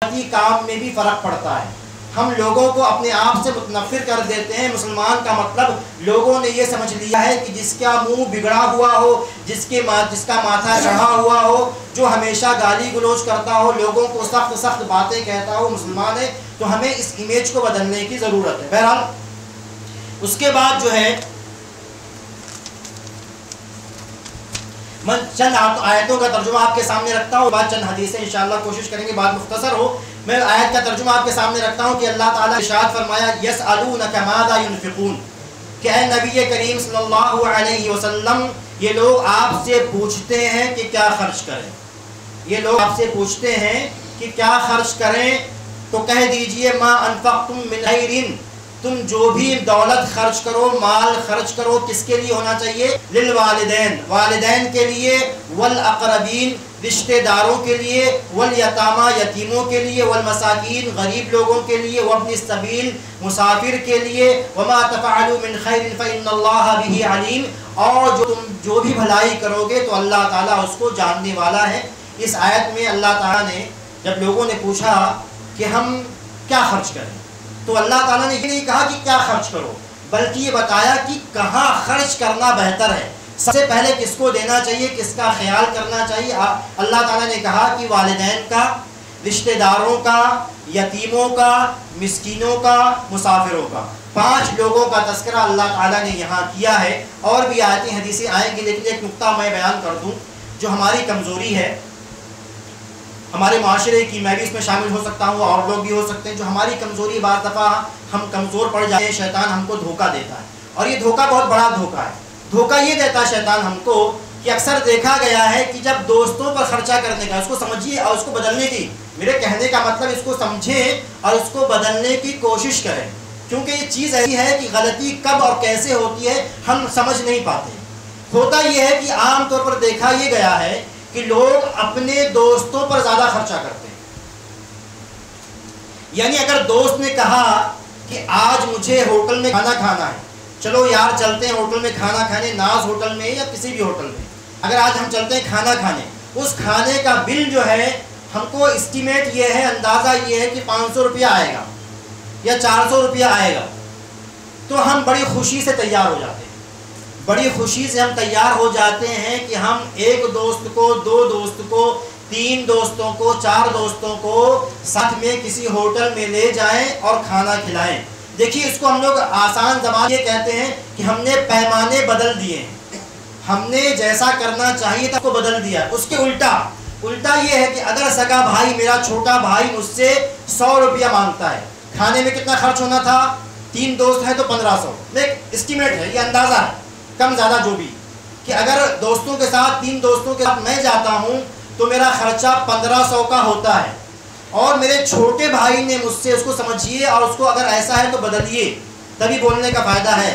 کام میں بھی فرق پڑتا ہے. ہم لوگوں کو اپنے آپ سے متنفر کر دیتے ہیں. مسلمان کا مطلب لوگوں نے یہ سمجھ لیا ہے کہ جس کا منہ بگڑا ہوا ہو, جس کا ماتھا چڑھا ہوا ہو, جو ہمیشہ گالی گلوچ کرتا ہو, لوگوں کو سخت سخت باتیں کہتا ہو, مسلمان ہے. تو ہمیں اس امیج کو بدلنے کی ضرورت ہے. بہرحال اس کے بعد جو ہے میں چند آیتوں کا ترجمہ آپ کے سامنے رکھتا ہوں, بعد چند حدیثیں انشاءاللہ کوشش کریں گے بات مختصر ہو. میں آیت کا ترجمہ آپ کے سامنے رکھتا ہوں کہ اللہ تعالیٰ نے ارشاد فرمایا یسألونک ماذا ينفقون, کہ اے نبی کریم صلی اللہ علیہ وسلم یہ لوگ آپ سے پوچھتے ہیں کہ کیا خرچ کریں. یہ لوگ آپ سے پوچھتے ہیں کہ کیا خرچ کریں, تو کہہ دیجئے ما انفقتم من خیر, تم جو بھی دولت خرچ کرو, مال خرچ کرو, کس کے لیے ہونا چاہیے؟ للوالدین, والدین کے لیے, والاقربین, رشتہ داروں کے لیے, والیتاما, یتیموں کے لیے, والمساکین, غریب لوگوں کے لیے, وابن السبیل, مسافر کے لیے, وما تفعلوا من خیر فإن اللہ بہ علیم, اور تم جو بھی بھلائی کرو گے تو اللہ تعالیٰ اس کو جاننے والا ہے. اس آیت میں اللہ تعالیٰ نے جب لوگوں نے پوچھا کہ ہم کیا خرچ کریں, تو اللہ تعالیٰ نے یہ نہیں کہا کہ کیا خرچ کرو, بلکہ یہ بتایا کہ کہاں خرچ کرنا بہتر ہے, سب سے پہلے کس کو دینا چاہیے, کس کا خیال کرنا چاہیے. اللہ تعالیٰ نے کہا کہ والدین کا, رشتہ داروں کا, یتیموں کا, مسکینوں کا, مسافروں کا, 5 لوگوں کا تذکرہ اللہ تعالیٰ نے یہاں کیا ہے. اور بھی آیتیں حدیثیں آئیں گی, لیکن ایک نقطہ میں بیان کر دوں جو ہماری کمزوری ہے ہمارے معاشرے کی, میں بھی اس میں شامل ہو سکتا ہوں اور لوگ بھی ہو سکتے ہیں. جو ہماری کمزوری, بعض دفعہ ہم کمزور پڑ جاتے ہیں, شیطان ہم کو دھوکہ دیتا ہے, اور یہ دھوکہ بہت بڑا دھوکہ ہے. دھوکہ یہ دیتا ہے شیطان ہم کو کہ اکثر دیکھا گیا ہے کہ جب دوستوں پر خرچہ کرنے کا, اس کو سمجھیے اور اس کو بدلنے کی, میرے کہنے کا مطلب اس کو سمجھیں اور اس کو بدلنے کی کوشش کریں, کیونکہ یہ چیز ایسی ہے کہ غلطی کب اور کیسے ہوتی ہے ہم سمجھ نہیں پاتے. ہوتا یہ ہے کہ عام طور پر دیکھا یہ گیا ہے کہ لوگ اپنے دوستوں پر زیادہ خرچہ کرتے ہیں. یعنی اگر دوست نے کہا کہ آج مجھے ہوٹل میں کھانا کھانا ہے, چلو یار چلتے ہیں ہوٹل میں کھانا کھانے, ناز ہوٹل میں یا کسی بھی ہوٹل میں, اگر آج ہم چلتے ہیں کھانا کھانے, اس کھانے کا بل جو ہے ہم کو اسٹیمیٹ یہ ہے, اندازہ یہ ہے کہ 500 روپیہ آئے گا یا 400 روپیہ آئے گا, تو ہم بڑی خوشی سے تیار ہو جاتے ہیں. بڑی خوشی سے ہم تیار ہو جاتے ہیں کہ ہم 1 دوست کو, 2 دوست کو, 3 دوستوں کو, 4 دوستوں کو ساتھ میں کسی ہوٹل میں لے جائیں اور کھانا کھلائیں. دیکھیے اس کو ہم لوگ آسان زبان یہ کہتے ہیں کہ ہم نے پیمانے بدل دیے ہیں, ہم نے جیسا کرنا چاہیے تھا اس کو بدل دیا. اس کے الٹا یہ ہے کہ اگر سگا بھائی, میرا چھوٹا بھائی مجھ سے 100 روپیہ مانگتا ہے, کھانے میں کتنا خرچ ہونا تھا, 3 دوست ہیں تو 1500, ایک اسٹیمیٹ ہے, یہ اندازہ ہے, کم زیادہ جو بھی, کہ اگر دوستوں کے ساتھ 3 دوستوں کے ساتھ میں جاتا ہوں تو میرا خرچہ 1500 کا ہوتا ہے, اور میرے چھوٹے بھائی نے مجھ سے, اس کو سمجھیے اور اس کو اگر ایسا ہے تو بدلیے, تبھی بولنے کا فائدہ ہے.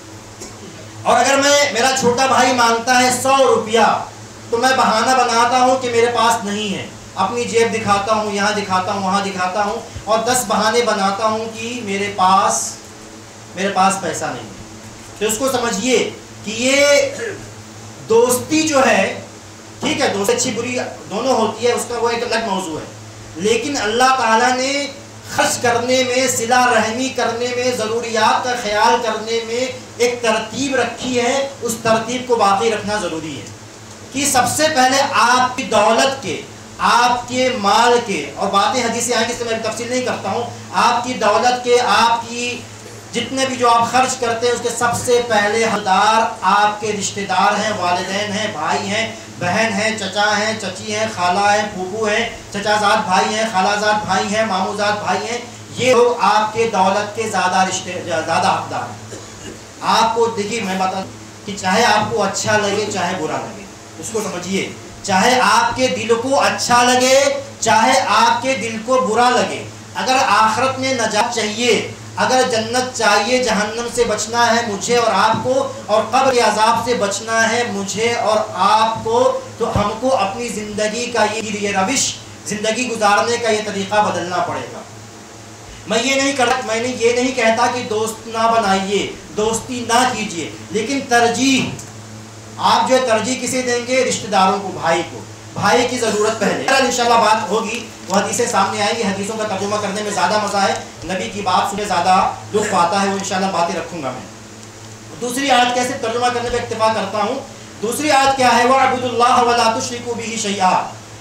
اور اگر میرا چھوٹا بھائی مانگتا ہے 100 روپیہ, تو میں بہانہ بناتا ہوں کہ میرے پاس نہیں ہے, اپنی جیب دکھاتا ہوں, یہاں دکھاتا ہوں, وہاں دکھاتا ہوں, اور 10 بہانے بناتا ہوں کہ میرے پاس پیسہ نہیں ہے. تو اس کو سمجھیے کہ یہ دوستی جو ہے, ٹھیک ہے دوستی اچھی بری دونوں ہوتی ہے, اس کا وہ ایک الگ موضوع ہے, لیکن اللہ تعالیٰ نے خرچ کرنے میں, صلہ رحمی کرنے میں, ضروریات کا خیال کرنے میں ایک ترتیب رکھی ہے. اس ترتیب کو باقی رکھنا ضروری ہے کہ سب سے پہلے آپ کی دولت کے, آپ کے مال کے, اور باتیں حدیثیں آئیں گی اس سے میں تفصیل نہیں کرتا ہوں, آپ کی دولت کے, آپ کی جتنے بھی جو آپ خرچ کرتے ہیں اس کے سب سے پہلے حقدار آپ کے رشتہ دار ہیں, والدین ہیں, بھائی ہیں, بہن ہیں, چچا ہیں, چچی ہیں, خالہ ہیں, پھوپھو ہیں, چچا زاد بھائی ہیں, خالہ زاد بھائی ہیں, مامو زاد بھائی ہیں. یہ لوگ آپ کے دولت کے زیادہ حقدار ہیں. آپ کو دیکھیے میں بتا کہ چاہے آپ کو اچھا لگے چاہے برا لگے, اس کو سمجھیے, چاہے آپ کے دل کو اچھا لگے چاہے آپ کے دل کو برا لگے, اگر آخرت میں نجات چاہیے, اگر جنت چاہیے, جہنم سے بچنا ہے مجھے اور آپ کو, اور قبر کے عذاب سے بچنا ہے مجھے اور آپ کو, تو ہم کو اپنی زندگی کا یہ روش, زندگی گزارنے کا یہ طریقہ بدلنا پڑے گا. میں یہ نہیں کہتا کہ دوست نہ بنائیے, دوستی نہ کیجیے, لیکن ترجیح, آپ جو ترجیح کسے دیں گے, رشتہ داروں کو, بھائی کو. بھائی کی ضرورت پہلے. انشاءاللہ بات ہوگی، وہ حدیثیں سامنے آئیں گی. حدیثوں کا ترجمہ کرنے میں زیادہ مزہ ہے، نبی کی بات سنے زیادہ لطف آتا ہے. وہ انشاءاللہ باتیں رکھوں گا میں. دوسری آیت کیسے ترجمہ کرنے پہ اکتفا کرتا ہوں. دوسری آیت کیا ہے؟ وَاعْبُدُوا اللَّهَ وَلَا تُشْرِكُوا بِهِ شَيْئًا،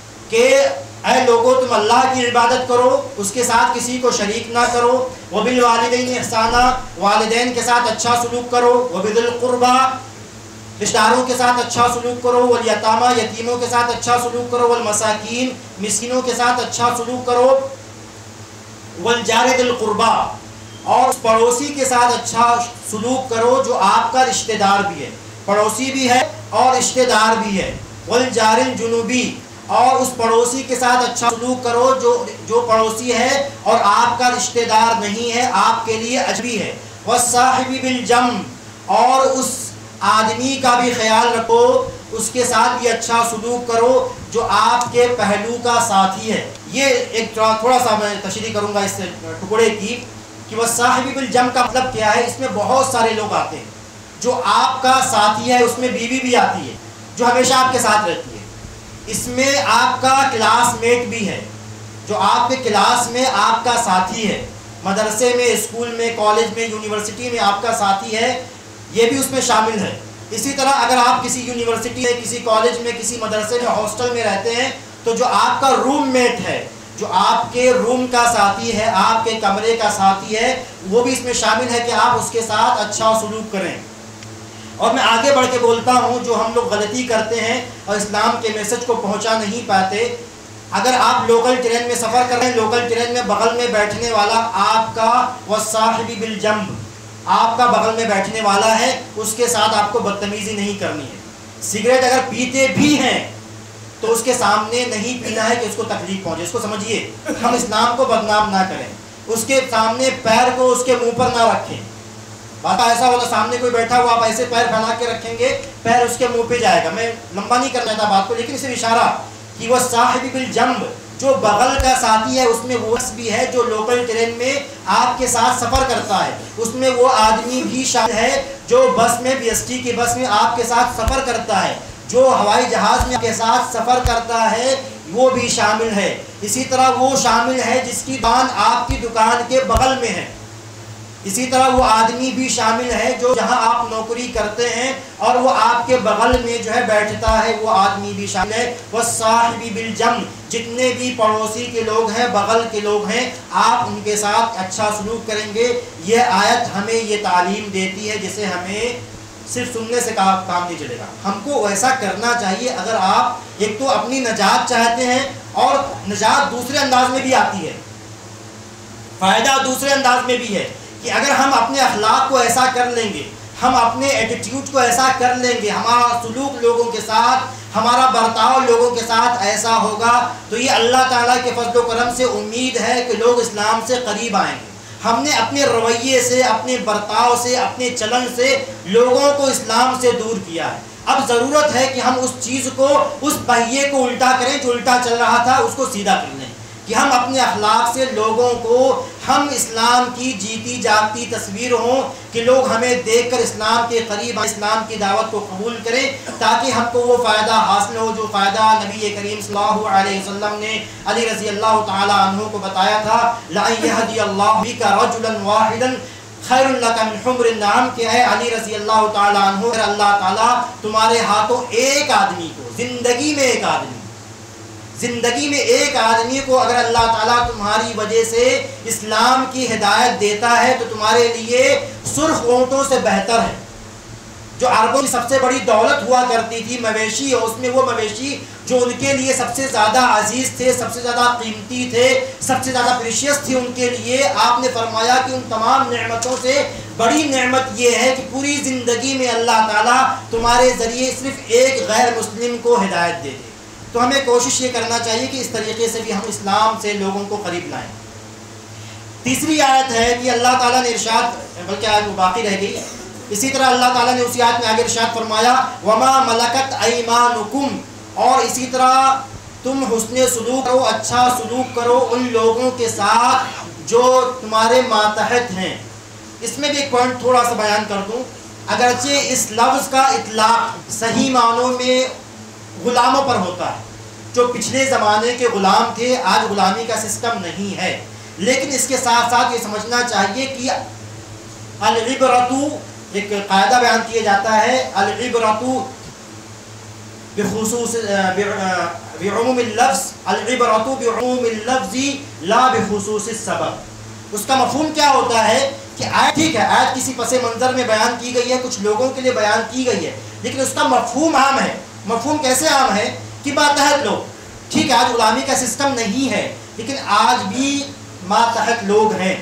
کہ اے لوگو تم اللہ کی عبادت کرو، اس کے ساتھ کسی کو شریک نہ کرو. وَبِالْوَالِدَيْنِ احسانا، والدین کے ساتھ اچھا سلوک کرو. وَبِذِي الْقُرْبَى، رشتہ داروں کے ساتھ اچھا سلوک کرو. والیتامیٰ، یتیموں کے ساتھ اچھا سلوک کرو. والمساکین، مسکینوں کے ساتھ اچھا سلوک کرو. والجار ذی القربى، اور پڑوسی کے ساتھ اچھا سلوک کرو جو آپ کا رشتہ دار بھی ہے، پڑوسی بھی ہے اور رشتہ دار بھی ہے. والجار الجنوبی، اور اس پڑوسی کے ساتھ اچھا سلوک کرو جو پڑوسی ہے اور آپ کا رشتہ دار نہیں ہے، آپ کے لیے اجنبی ہے. والصاحب بالجنب، اور اس آدمی کا بھی خیال رکھو، اس کے ساتھ بھی اچھا سلوک کرو جو آپ کے پہلو کا ساتھی ہے. یہ ایک تھوڑا سا میں تشریح کروں گا اس ٹکڑے کی کہ وہ صاحب بالجنب کا مطلب کیا ہے. اس میں بہت سارے لوگ آتے ہیں. جو آپ کا ساتھی ہے اس میں بیوی بھی آتی ہے جو ہمیشہ آپ کے ساتھ رہتی ہے. اس میں آپ کا کلاس میٹ بھی ہے جو آپ کے کلاس میں آپ کا ساتھی ہے، مدرسے میں، اسکول میں، کالج میں، یونیورسٹی میں آپ کا ساتھی ہے، یہ بھی اس میں شامل ہے. اسی طرح اگر آپ کسی یونیورسٹی میں، کسی کالج میں، کسی مدرسے میں، ہاسٹل میں رہتے ہیں تو جو آپ کا روم میٹ ہے، جو آپ کے روم کا ساتھی ہے، آپ کے کمرے کا ساتھی ہے، وہ بھی اس میں شامل ہے کہ آپ اس کے ساتھ اچھا سلوک کریں. اور میں آگے بڑھ کے بولتا ہوں جو ہم لوگ غلطی کرتے ہیں اور اسلام کے میسج کو پہنچا نہیں پاتے. اگر آپ لوکل ٹرین میں سفر کر رہے ہیں، لوکل ٹرین میں بغل میں بیٹھنے والا آپ کا والصاحب بالجنب، آپ کا بغل میں بیٹھنے والا ہے، اس کے ساتھ آپ کو بدتمیزی نہیں کرنی ہے. سگریٹ اگر پیتے بھی ہیں تو اس کے سامنے نہیں پینا ہے کہ اس کو تکلیف پہنچے. اس کو سمجھیے، ہم اسلام کو بدنام نہ کریں. اس کے سامنے پیر کو اس کے منہ پر نہ رکھیں. بات ایسا ہوتا سامنے کوئی بیٹھا ہوا، آپ ایسے پیر پھیلا کے رکھیں گے، پیر اس کے منہ پہ جائے گا. میں لمبا نہیں کرنا چاہتا بات کو، لیکن صرف اشارہ کہ وہ صاحب بالجنب، جو بغل کا ساتھی ہے، اس میں وہ بھی ہے جو لوکل ٹرین میں آپ کے ساتھ سفر کرتا ہے. اس میں وہ آدمی بھی شامل ہے جو بس میں، BST کی بس میں آپ کے ساتھ سفر کرتا ہے، جو ہوائی جہاز میں آپ کے ساتھ سفر کرتا ہے، وہ بھی شامل ہے. اسی طرح وہ شامل ہے جس کی دکان آپ کی دکان کے بغل میں ہے. اسی طرح وہ آدمی بھی شامل ہے جو جہاں آپ نوکری کرتے ہیں اور وہ آپ کے بغل میں جو ہے بیٹھتا ہے، وہ آدمی بھی شامل ہے. والصاحب بالجنب، جتنے بھی پڑوسی کے لوگ ہیں، بغل کے لوگ ہیں، آپ ان کے ساتھ اچھا سلوک کریں گے. یہ آیت ہمیں یہ تعلیم دیتی ہے جسے ہمیں صرف سننے سے کام نہیں چلے گا. ہم کو ویسا کرنا چاہیے. اگر آپ ایک تو اپنی نجات چاہتے ہیں، اور نجات دوسرے انداز میں بھی آتی ہے، فائدہ دوسرے انداز میں بھی ہے کہ اگر ہم اپنے اخلاق کو ایسا کر لیں گے، ہم اپنے ایٹیٹیوڈ کو ایسا کر لیں گے، ہمارا سلوک لوگوں کے ساتھ، ہمارا برتاؤ لوگوں کے ساتھ ایسا ہوگا، تو یہ اللہ تعالیٰ کے فضل و کرم سے امید ہے کہ لوگ اسلام سے قریب آئیں گے. ہم نے اپنے رویے سے، اپنے برتاؤ سے، اپنے چلن سے لوگوں کو اسلام سے دور کیا ہے. اب ضرورت ہے کہ ہم اس چیز کو، اس پہیے کو الٹا کریں جو الٹا چل رہا تھا، اس کو سیدھا کر لیں، کہ ہم اپنے اخلاق سے لوگوں کو، ہم اسلام کی جیتی جاگتی تصویر ہوں، کہ لوگ ہمیں دیکھ کر اسلام کے قریب، اسلام کی دعوت کو قبول کریں، تاکہ ہم کو وہ فائدہ حاصل ہو جو فائدہ نبی کریم صلی اللہ علیہ وسلم نے علی رضی اللہ تعالی عنہ کو بتایا تھا. لَأَن يَهْدِيَ اللَّهُ بِكَ رَجُلًا وَاحِدًا خیر لک من حمر النعم، کہ ہے علی رضی اللہ تعالی عنہ، اللہ تعالیٰ تمہارے ہاتھوں ایک آدمی کو، زندگی میں ایک آدمی، زندگی میں ایک آدمی کو اگر اللہ تعالیٰ تمہاری وجہ سے اسلام کی ہدایت دیتا ہے تو تمہارے لیے سرخ اونٹوں سے بہتر ہے. جو عربوں کی سب سے بڑی دولت ہوا کرتی تھی مویشی، اور اس میں وہ مویشی جو ان کے لیے سب سے زیادہ عزیز تھے، سب سے زیادہ قیمتی تھے، سب سے زیادہ پریشیس تھی ان کے لیے، آپ نے فرمایا کہ ان تمام نعمتوں سے بڑی نعمت یہ ہے کہ پوری زندگی میں اللہ تعالیٰ تمہارے ذریعے صرف ایک غیر مسلم کو ہدایت دے دے. تو ہمیں کوشش یہ کرنا چاہیے کہ اس طریقے سے بھی ہم اسلام سے لوگوں کو قریب لائیں. تیسری آیت ہے کہ اللہ تعالیٰ نے ارشاد، بلکہ آیت باقی رہ گئی، اسی طرح اللہ تعالیٰ نے اسی آیت میں آگے ارشاد فرمایا وَمَا مَلَكَتْ أَيْمَانُكُمْ، اور اسی طرح تم حسن سلوک کرو، اچھا سلوک کرو ان لوگوں کے ساتھ جو تمہارے ماتحت ہیں. اس میں بھی ایک پوائنٹ تھوڑا سا بیان کر دوں. اگرچہ اس لفظ کا اطلاق صحیح معنوں میں غلاموں پر ہوتا ہے، جو پچھلے زمانے کے غلام تھے، آج غلامی کا سسٹم نہیں ہے. لیکن اس کے ساتھ ساتھ یہ سمجھنا چاہیے کہ العبرۃ، ایک قاعدہ بیان کیا جاتا ہے، العبرۃ بخصوص بعموم اللفظ، العبرۃ بعموم اللفظ لا بخصوص السبب. اس کا مفہوم کیا ہوتا ہے کہ آیت ٹھیک ہے، آیت کسی پس منظر میں بیان کی گئی ہے، کچھ لوگوں کے لیے بیان کی گئی ہے، لیکن اس کا مفہوم عام ہے. مفہوم کیسے عام ہے کہ ماتحت لوگ، ٹھیک ہے آج غلامی کا سسٹم نہیں ہے لیکن آج بھی ماتحت لوگ ہیں.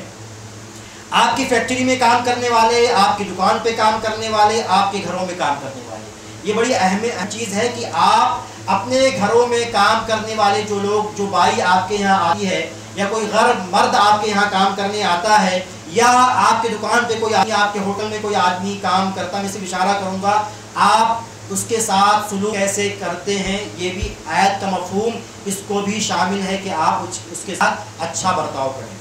آپ کی فیکٹری میں کام کرنے والے، آپ کی دکان پہ کام کرنے والے، آپ کے گھروں میں کام کرنے والے. یہ بڑی اہم چیز ہے کہ آپ اپنے گھروں میں کام کرنے والے جو لوگ، جو بائی آپ کے یہاں آتی ہے یا کوئی غیر مرد آپ کے یہاں کام کرنے آتا ہے، یا آپ کے دکان پہ کوئی آدمی، آپ کے ہوٹل میں کوئی آدمی کام کرتا، میں صرف اشارہ کروں گا، آپ اس کے ساتھ سلوک کیسے کرتے ہیں. یہ بھی آیت کا مفہوم اس کو بھی شامل ہے کہ آپ اس کے ساتھ اچھا برتاؤ کریں.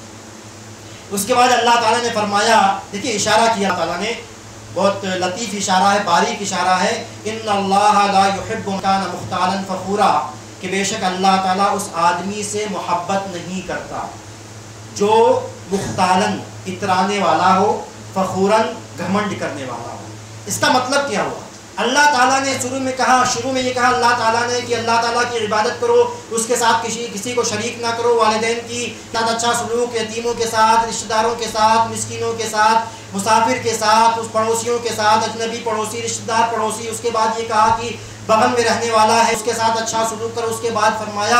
اس کے بعد اللہ تعالیٰ نے فرمایا، دیکھیے اشارہ کیا اللہ تعالیٰ نے، بہت لطیف اشارہ ہے، باریک اشارہ ہے، ان اللہ لا يحب من كان مختالا فخورا، کہ بے شک اللہ تعالیٰ اس آدمی سے محبت نہیں کرتا جو مختالن، اترانے والا ہو، فخورن، گھمنڈ کرنے والا ہو. اس کا مطلب کیا ہوا؟ اللہ تعالیٰ نے شروع میں یہ کہا اللہ تعالیٰ نے کہ اللہ تعالیٰ کی عبادت کرو، اس کے ساتھ کسی کو شریک نہ کرو، والدین کی ساتھ اچھا سلوک، یتیموں کے ساتھ، رشتہ داروں کے ساتھ، مسکینوں کے ساتھ، مسافر کے ساتھ، اس پڑوسیوں کے ساتھ، اجنبی پڑوسی، رشتہ دار پڑوسی. اس کے بعد یہ کہا کہ بغل میں رہنے والا ہے اس کے ساتھ اچھا سلوک کرو. اس کے بعد فرمایا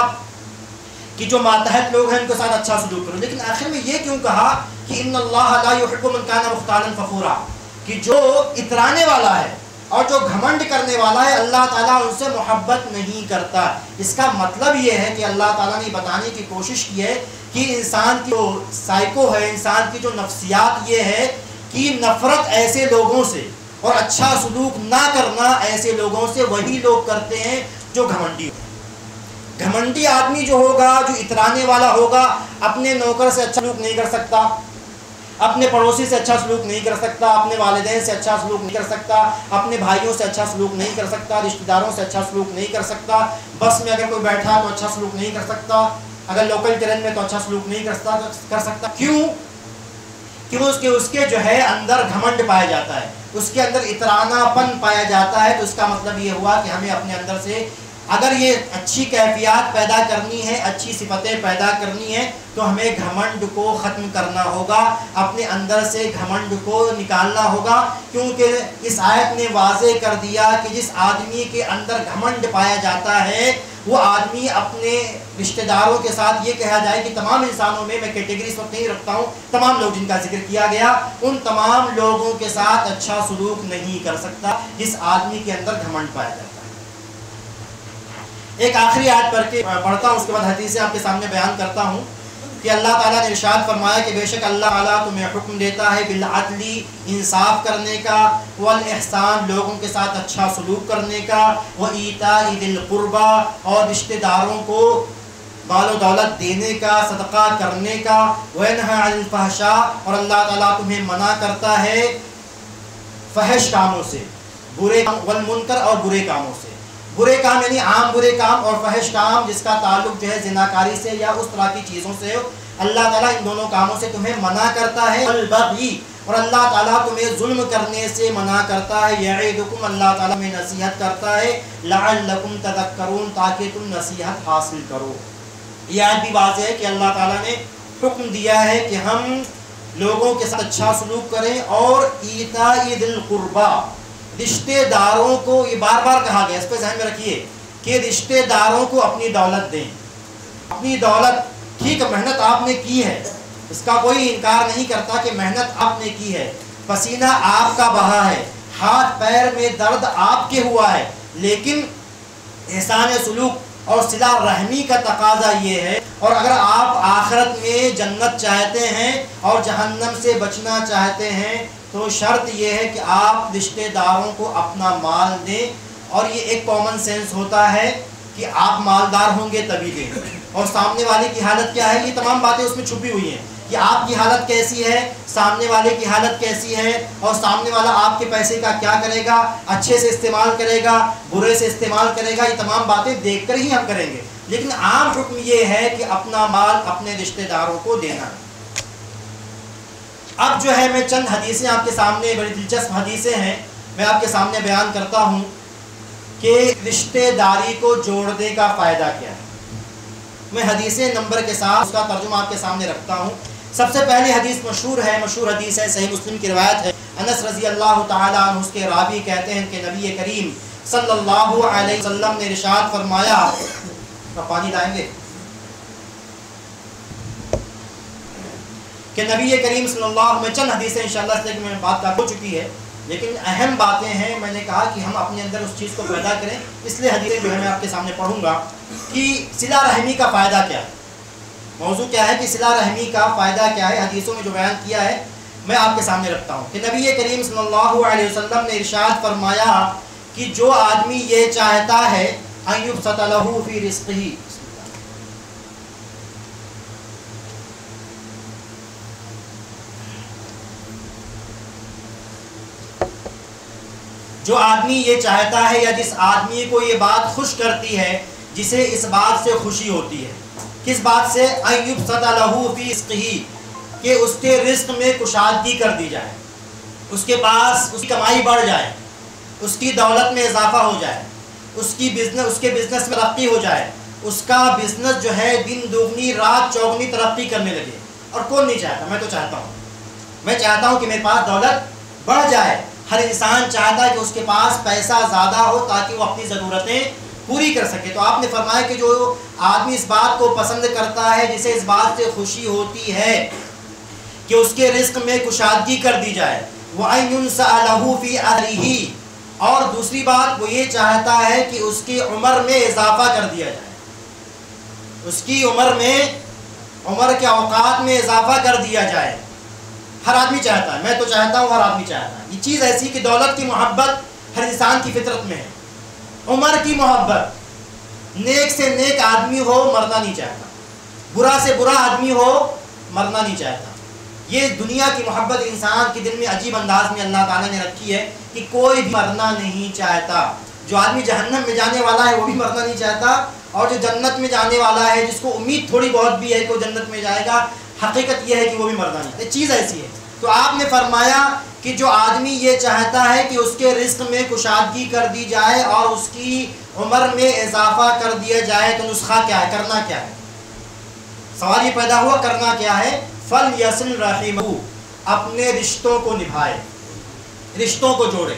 کہ جو ماتحت لوگ ہیں ان کے ساتھ اچھا سلوک کرو. لیکن آخر میں یہ کیوں کہا کہ ان اللہ لا يحب من كان مختالا فخورا، کہ جو اترانے والا ہے اور جو گھمنڈ کرنے والا ہے اللہ تعالیٰ ان سے محبت نہیں کرتا. اس کا مطلب یہ ہے کہ اللہ تعالیٰ نے بتانے کی کوشش کی ہے کہ انسان کی جو سائیکو ہے، انسان کی جو نفسیات یہ ہے کہ نفرت ایسے لوگوں سے اور اچھا سلوک نہ کرنا ایسے لوگوں سے وہی لوگ کرتے ہیں جو گھمنڈی ہیں. گھمنڈی آدمی جو ہوگا، جو اترانے والا ہوگا، اپنے نوکر سے اچھا سلوک نہیں کر سکتا، اپنے پڑوسی سے اچھا سلوک نہیں کر سکتا، اپنے والدین سے اچھا سلوک نہیں کر سکتا، اپنے بھائیوں سے اچھا سلوک نہیں کر سکتا، رشتہ داروں سے اچھا سلوک نہیں کر سکتا، بس میں اگر کوئی بیٹھا تو اچھا سلوک نہیں کر سکتا، اگر لوکل ٹرین میں تو اچھا سلوک نہیں کر سکتا. کیوں اس کے جو ہے اندر گھمنڈ پایا جاتا ہے، اس کے اندر اترانا پن پایا جاتا ہے. تو اس کا مطلب یہ ہوا کہ ہمیں اپنے اندر سے اگر یہ اچھی کیفیات پیدا کرنی ہے، اچھی صفتیں پیدا کرنی ہے، تو ہمیں گھمنڈ کو ختم کرنا ہوگا، اپنے اندر سے گھمنڈ کو نکالنا ہوگا. کیونکہ اس آیت نے واضح کر دیا کہ جس آدمی کے اندر گھمنڈ پایا جاتا ہے وہ آدمی اپنے رشتہ داروں کے ساتھ، یہ کہا جائے کہ تمام انسانوں میں کیٹیگری اس وقت نہیں رکھتا ہوں، تمام لوگ جن کا ذکر کیا گیا ان تمام لوگوں کے ساتھ اچھا سلوک نہیں کر سکتا جس آدمی کے اندر گھمنڈ پایا جاتا ہے. ایک آخری آیت پڑھتا ہوں، اس کے بعد حدیث آپ کے سامنے بیان کرتا ہوں کہ اللہ تعالیٰ نے ارشاد فرمایا کہ بے شک اللہ تعالیٰ تمہیں حکم دیتا ہے بالعدل، انصاف کرنے کا، والاحسان، لوگوں کے ساتھ اچھا سلوک کرنے کا، وایتاء ذی القربی، اور رشتہ داروں کو مال و دولت دینے کا، صدقہ کرنے کا، وینہی عن الفحشاء، اور اللہ تعالیٰ تمہیں منع کرتا ہے فحش کاموں سے، برے والمنکر، اور برے کاموں سے. برے کام یعنی عام برے کام، اور فحش کام جس کا تعلق جو ہے زناکاری سے یا اس طرح کی چیزوں سے. اللہ تعالیٰ ان دونوں کاموں سے تمہیں منع کرتا ہے. والبغی، اور اللہ تعالیٰ تمہیں ظلم کرنے سے منع کرتا ہے. یعظکم، اللہ تعالیٰ میں نصیحت کرتا ہے. لعلکم تذکرون، تاکہ تم نصیحت حاصل کرو. یہ آیت بھی واضح ہے کہ اللہ تعالیٰ نے حکم دیا ہے کہ ہم لوگوں کے ساتھ اچھا سلوک کریں، اور ایتاء ذی القربی، رشتہ داروں کو، یہ بار بار کہا گیا، اس پہ ذہن میں رکھیے کہ رشتہ داروں کو اپنی دولت دیں. اپنی دولت، ٹھیک ہے محنت آپ نے کی ہے، اس کا کوئی انکار نہیں کرتا کہ محنت آپ نے کی ہے، پسینہ آپ کا بہا ہے، ہاتھ پیر میں درد آپ کے ہوا ہے، لیکن احسان سلوک اور صلہ رحمی کا تقاضا یہ ہے. اور اگر آپ آخرت میں جنت چاہتے ہیں اور جہنم سے بچنا چاہتے ہیں تو شرط یہ ہے کہ آپ رشتہ داروں کو اپنا مال دیں. اور یہ ایک کامن سینس ہوتا ہے کہ آپ مالدار ہوں گے تبھی دیں، اور سامنے والے کی حالت کیا ہے، یہ تمام باتیں اس میں چھپی ہوئی ہیں کہ آپ کی حالت کیسی ہے، سامنے والے کی حالت کیسی ہے، اور سامنے والا آپ کے پیسے کا کیا کرے گا، اچھے سے استعمال کرے گا، برے سے استعمال کرے گا، یہ تمام باتیں دیکھ کر ہی ہم کریں گے۔ لیکن عام حکم یہ ہے کہ اپنا مال اپنے رشتہ داروں کو دینا۔ اب جو ہے میں چند حدیثیں آپ کے سامنے، بڑی دلچسپ حدیثیں ہیں، میں آپ کے سامنے بیان کرتا ہوں کہ رشتہ داری کو جوڑنے کا فائدہ کیا ہے۔ میں حدیثیں نمبر کے ساتھ اس کا ترجمہ آپ کے سامنے رکھتا ہوں۔ سب سے پہلی حدیث مشہور حدیث ہے، صحیح مسلم کی روایت ہے۔ انس رضی اللہ تعالیٰ عنہ اس کے راوی کہتے ہیں کہ نبی کریم صلی اللہ علیہ وسلم نے ارشاد فرمایا، پانی لائیں گے، کہ نبی کریم صلی اللہ علیہ وسلم میں چند حدیثیں انشاءاللہ اس لیے کہ میں بات ہو چکی ہے، لیکن اہم باتیں ہیں، میں نے کہا کہ ہم اپنے اندر اس چیز کو پیدا کریں، اس لیے حدیثیں جو ہے میں آپ کے سامنے پڑھوں گا کہ صلہ رحمی کا فائدہ کیا ہے۔ موضوع کیا ہے کہ صلہ رحمی کا فائدہ کیا ہے، حدیثوں میں جو بیان کیا ہے میں آپ کے سامنے رکھتا ہوں کہ نبی کریم صلی اللہ علیہ وسلم نے ارشاد فرمایا کہ جو آدمی یہ چاہتا ہے ان یبسط لہ فی رزقہ، جو آدمی یہ چاہتا ہے یا جس آدمی کو یہ بات خوش کرتی ہے، جسے اس بات سے خوشی ہوتی ہے، کس بات سے، ان یبسط لہ فی رزقہ، کہ اس کے رزق میں کشادگی کر دی جائے، اس کے پاس اس کی کمائی بڑھ جائے، اس کی دولت میں اضافہ ہو جائے، اس کے بزنس میں ترقی ہو جائے، اس کا بزنس جو ہے دن دوگنی رات چوگنی ترقی کرنے لگے۔ اور کون نہیں چاہتا؟ میں تو چاہتا ہوں، میں چاہتا ہوں کہ میرے پاس دولت بڑھ جائے۔ ہر انسان چاہتا ہے کہ اس کے پاس پیسہ زیادہ ہو تاکہ وہ اپنی ضرورتیں پوری کر سکے۔ تو آپ نے فرمایا کہ جو آدمی اس بات کو پسند کرتا ہے، جسے اس بات سے خوشی ہوتی ہے کہ اس کے رزق میں کشادگی کر دی جائے، وَأَن يُنْسَأَ لَهُ فِي أَهْلِهِ، اور دوسری بات وہ یہ چاہتا ہے کہ اس کی عمر میں اضافہ کر دیا جائے، اس کی عمر کے اوقات میں اضافہ کر دیا جائے۔ ہر آدمی چاہتا ہے، میں تو چاہتا ہوں، ہر آدمی چاہتا ہے۔ یہ چیز ایسی کہ دولت کی محبت ہر انسان کی فطرت میں ہے، عمر کی محبت، نیک سے نیک آدمی ہو مرنا نہیں چاہتا، برا سے برا آدمی ہو مرنا نہیں چاہتا۔ یہ دنیا کی محبت انسان کے دل میں عجیب انداز میں اللہ تعالیٰ نے رکھی ہے کہ کوئی بھی مرنا نہیں چاہتا۔ جو آدمی جہنم میں جانے والا ہے وہ بھی مرنا نہیں چاہتا، اور جو جنت میں جانے والا ہے، جس کو امید تھوڑی بہت بھی ہے کہ وہ جنت میں جائے گا، حقیقت یہ ہے کہ وہ بھی مرنا نہیں چاہتا۔ چیز ایسی ہے۔ تو آپ نے فرمایا کہ جو آدمی یہ چاہتا ہے کہ اس کے رزق میں کشادگی کر دی جائے اور اس کی عمر میں اضافہ کر دیا جائے، تو نسخہ کیا ہے، کرنا کیا ہے؟ سوال یہ پیدا ہوا، کرنا کیا ہے؟ فَلْيَصِلْ رَحِمَهُ، اپنے رشتوں کو نبھائے، رشتوں کو جوڑے۔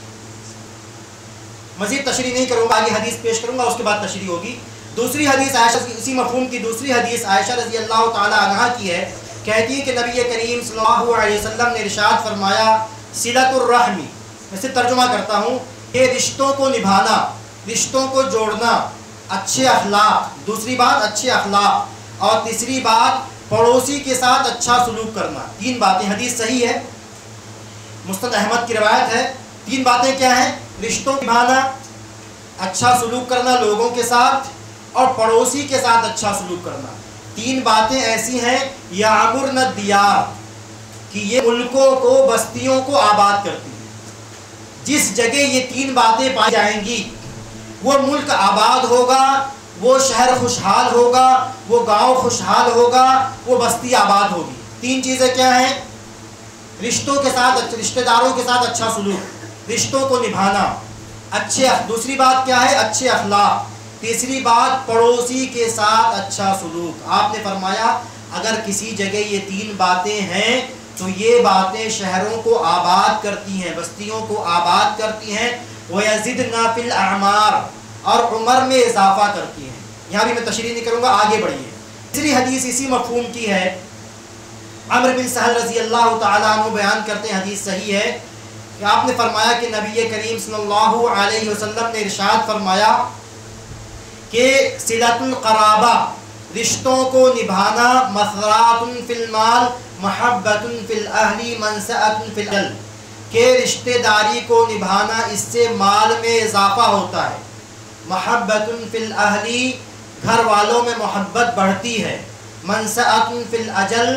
مزید تشریح نہیں کروں گا، آگے حدیث پیش کروں گا، اس کے بعد تشریح ہوگی۔ دوسری حدیث عائشہ کی، اسی مفہوم کی دوسری حدیث عائشہ رضی اللہ تعالی عنہا کی ہے، کہتی ہے کہ نبی کریم صلی اللہ علیہ وسلم نے ارشاد فرمایا، صلۃ الرحم، میں صرف ترجمہ کرتا ہوں، کہ رشتوں کو نبھانا، رشتوں کو جوڑنا، اچھے اخلاق، دوسری بات اچھے اخلاق، اور تیسری بات پڑوسی کے ساتھ اچھا سلوک کرنا۔ تین باتیں، حدیث صحیح ہے، مسند احمد کی روایت ہے۔ تین باتیں کیا ہیں؟ رشتوں کو نبھانا، اچھا سلوک کرنا لوگوں کے ساتھ، اور پڑوسی کے ساتھ اچھا سلوک کرنا۔ تین باتیں ایسی ہیں یعمرن الدیار، کہ یہ ملکوں کو، بستیوں کو آباد کرتی ہیں۔ جس جگہ یہ تین باتیں پائی جائیں گی وہ ملک آباد ہوگا، وہ شہر خوشحال ہوگا، وہ گاؤں خوشحال ہوگا، وہ بستی آباد ہوگی۔ تین چیزیں کیا ہیں؟ رشتوں کے ساتھ، رشتہ داروں کے ساتھ اچھا سلوک، رشتوں کو نبھانا، دوسری بات کیا ہے؟ اچھے اخلاق، تیسری بات پڑوسی کے ساتھ اچھا سلوک۔ آپ نے فرمایا اگر کسی جگہ یہ تین باتیں ہیں تو یہ باتیں شہروں کو آباد کرتی ہیں، بستیوں کو آباد کرتی ہیں، وَيَزِدْنَا فِي الْأَعْمَارِ، اور عمر میں اضافہ کرتی ہیں۔ یہاں بھی میں تشریح نہیں کروں گا، آگے بڑھیے۔ تیسری حدیث اسی مفہوم کی ہے، عمرو بن سہل رضی اللہ تعالیٰ عنہ بیان کرتے ہیں، حدیث صحیح ہے، کہ آپ نے فرمایا کہ نبی کریم صلی اللہ علیہ وسلم نے ارشاد فرمایا کہ صلۃ القرابہ، رشتوں کو نبھانا، مثرات فی المال محبت فی الاہل منسعۃ فی الاجل، کہ رشتہ داری کو نبھانا اس سے مال میں اضافہ ہوتا ہے، محبت فی الاہل، گھر والوں میں محبت بڑھتی ہے، منسعۃ فی الاجل،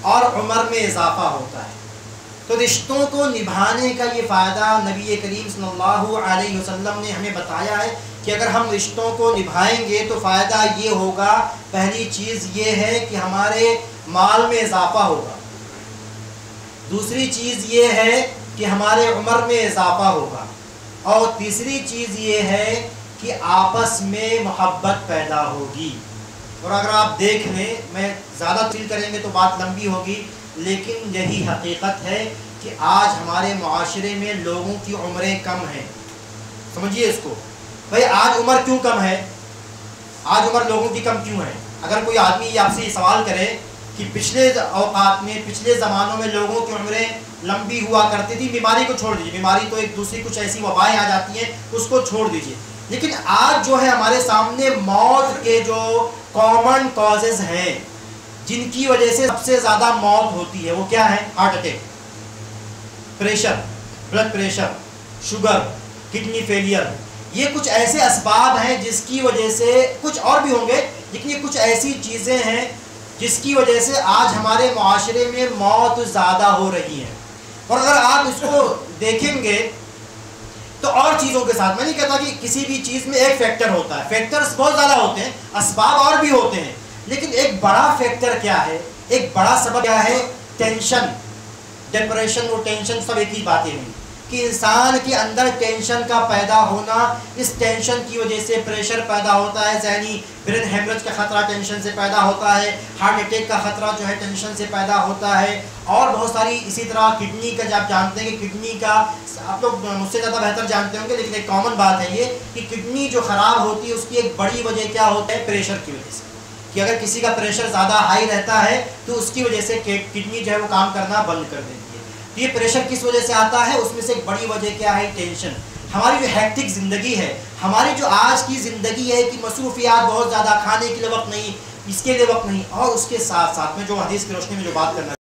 اور عمر میں اضافہ ہوتا ہے۔ تو رشتوں کو نبھانے کا یہ فائدہ نبی کریم صلی اللہ علیہ وسلم نے ہمیں بتایا ہے کہ اگر ہم رشتوں کو نبھائیں گے تو فائدہ یہ ہوگا، پہلی چیز یہ ہے کہ ہمارے مال میں اضافہ ہوگا، دوسری چیز یہ ہے کہ ہمارے عمر میں اضافہ ہوگا، اور تیسری چیز یہ ہے کہ آپس میں محبت پیدا ہوگی۔ اور اگر آپ دیکھ لیں، میں زیادہ تفصیل کریں گے تو بات لمبی ہوگی، لیکن یہی حقیقت ہے کہ آج ہمارے معاشرے میں لوگوں کی عمریں کم ہیں۔ سمجھیے اس کو، بھائی آج عمر کیوں کم ہے؟ آج عمر لوگوں کی کم کیوں ہے؟ اگر کوئی آدمی یہ آپ سے یہ سوال کرے کہ پچھلے اوقات میں، پچھلے زمانوں میں لوگوں کی عمریں لمبی ہوا کرتی تھی، بیماری کو چھوڑ دیجیے، بیماری تو ایک دوسری کچھ ایسی وبائیں آ جاتی ہیں، اس کو چھوڑ دیجیے، لیکن آج جو ہے ہمارے سامنے موت کے جو کامن کازز ہیں جن کی وجہ سے سب سے زیادہ موت ہوتی ہے، وہ کیا ہے؟ Heart attack, pressure, blood pressure, sugar, kidney failure. یہ کچھ ایسے اسباب ہیں جس کی وجہ سے، کچھ اور بھی ہوں گے لیکن یہ کچھ ایسی چیزیں ہیں جس کی وجہ سے آج ہمارے معاشرے میں موت زیادہ ہو رہی ہے۔ اور اگر آپ اس کو دیکھیں گے تو اور چیزوں کے ساتھ، میں نہیں کہتا کہ کسی بھی چیز میں ایک فیکٹر ہوتا ہے، فیکٹرز بہت زیادہ ہوتے ہیں، اسباب اور بھی ہوتے ہیں، لیکن ایک بڑا فیکٹر کیا ہے، ایک بڑا سبب کیا ہے؟ ٹینشن، ڈپریشن، وہ ٹینشن سب ایک ہی باتیں ہیں کہ انسان کے اندر ٹینشن کا پیدا ہونا، اس ٹینشن کی وجہ سے پریشر پیدا ہوتا ہے، ذہنی برین ہیمریج کا خطرہ ٹینشن سے پیدا ہوتا ہے، ہارٹ اٹیک کا خطرہ جو ہے ٹینشن سے پیدا ہوتا ہے، اور بہت ساری اسی طرح کڈنی کا، جب آپ جانتے ہیں کہ کڈنی کا، آپ لوگ مجھ سے زیادہ بہتر جانتے ہوں گے لیکن ایک کامن بات ہے یہ کہ کڈنی جو خراب ہوتی ہے اس کی ایک بڑی وجہ کیا ہوتا ہے؟ پریشر کی وجہ سے، کہ اگر کسی کا پریشر زیادہ ہائی رہتا ہے تو اس کی وجہ سے کڈنی جو ہے وہ کام کرنا بند کر دیتی ہے۔ تو یہ پریشر کس وجہ سے آتا ہے؟ اس میں سے ایک بڑی وجہ کیا ہے؟ ٹینشن۔ ہماری جو ہیکٹک زندگی ہے، ہماری جو آج کی زندگی ہے کہ مصروفیات بہت زیادہ، کھانے کے لیے وقت نہیں، اس کے لیے وقت نہیں، اور اس کے ساتھ ساتھ میں جو حدیث کی روشنی میں جو بات کرنا